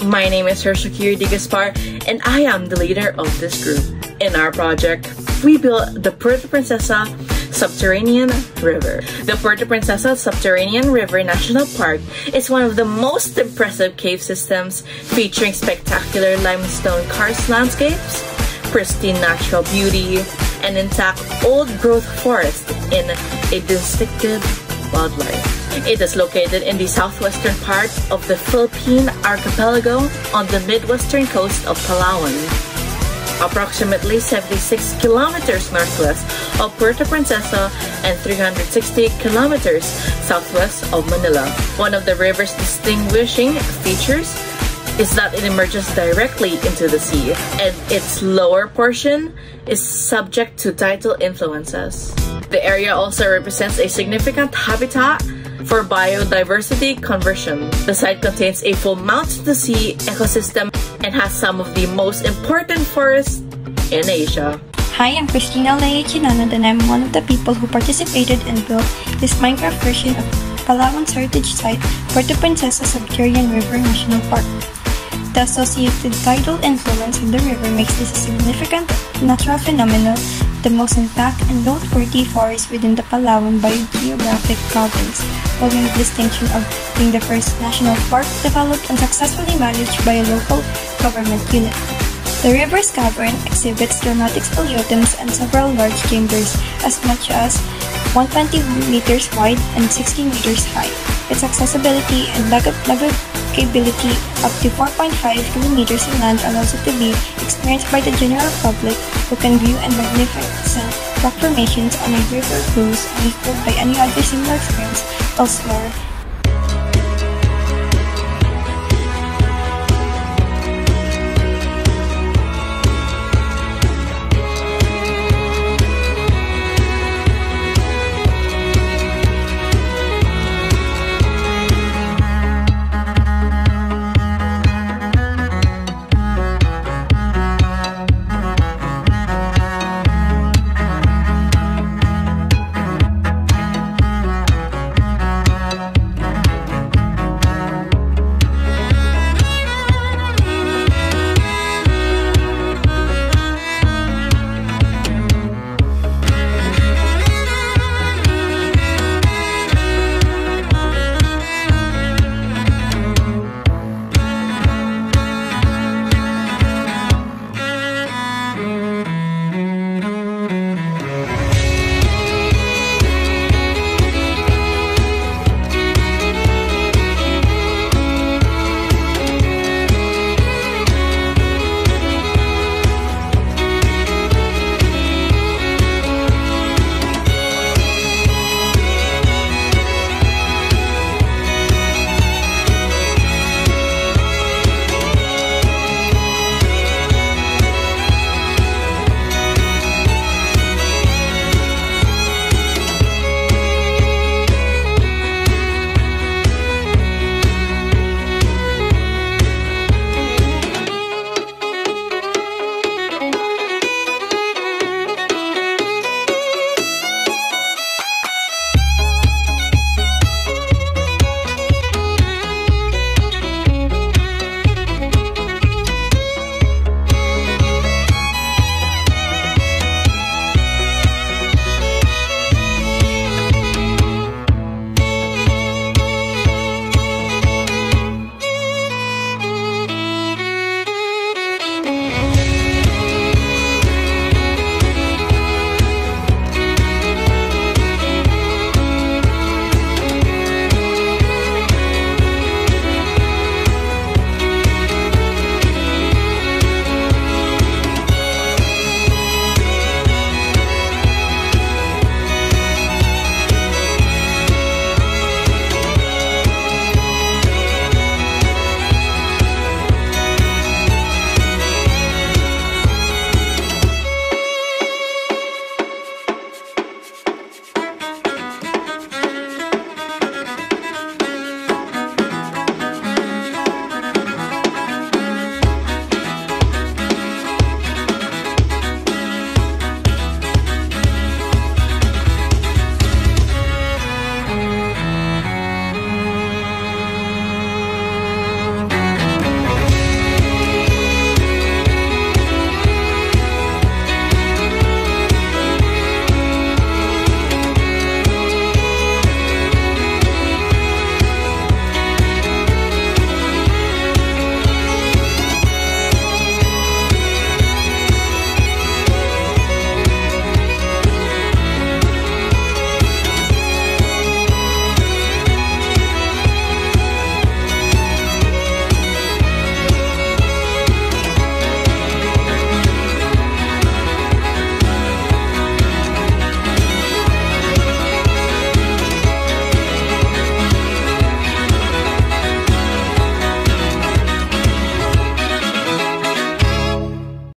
My name is Hershakir Di Gaspar, and I am the leader of this group. In our project, we built the Puerto Princesa Subterranean River. The Puerto Princesa Subterranean River National Park is one of the most impressive cave systems, featuring spectacular limestone karst landscapes, pristine natural beauty, and intact old-growth forest in a distinctive wildlife. It is located in the southwestern part of the Philippine archipelago on the midwestern coast of Palawan, approximately 76 kilometers northwest of Puerto Princesa and 360 kilometers southwest of Manila. One of the river's distinguishing features is that it emerges directly into the sea, and its lower portion is subject to tidal influences. The area also represents a significant habitat for biodiversity conversion. The site contains a full mount-to-sea ecosystem and has some of the most important forests in Asia. Hi, I'm Christina Lea Chinanod, and I'm one of the people who participated and built this Minecraft version of Palawan's heritage site, Puerto Princesa Subterranean River National Park. The associated tidal influence of the river makes this a significant natural phenomenon, the most intact and noteworthy forest within the Palawan biogeographic province, holding the distinction of being the first national park developed and successfully managed by a local government unit. The river's cavern exhibits dramatic speleothems and several large chambers, as much as 120 meters wide and 60 meters high. Its accessibility and navigability up to 4.5 kilometers inland allows it to be experienced by the general public, who can view and magnificent rock formations on a river cruise unequaled by any other similar experience elsewhere